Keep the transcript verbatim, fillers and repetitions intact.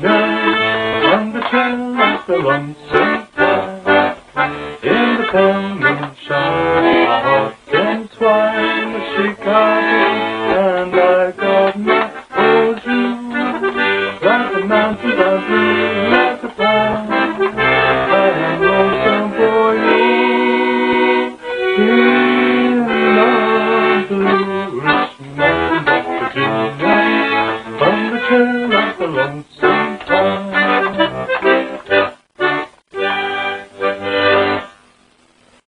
nurse on the trail of the lonesome pine. In the pale moonshine, I walked and twined the Chicago, and I got my bonjour, like the mountains are blue.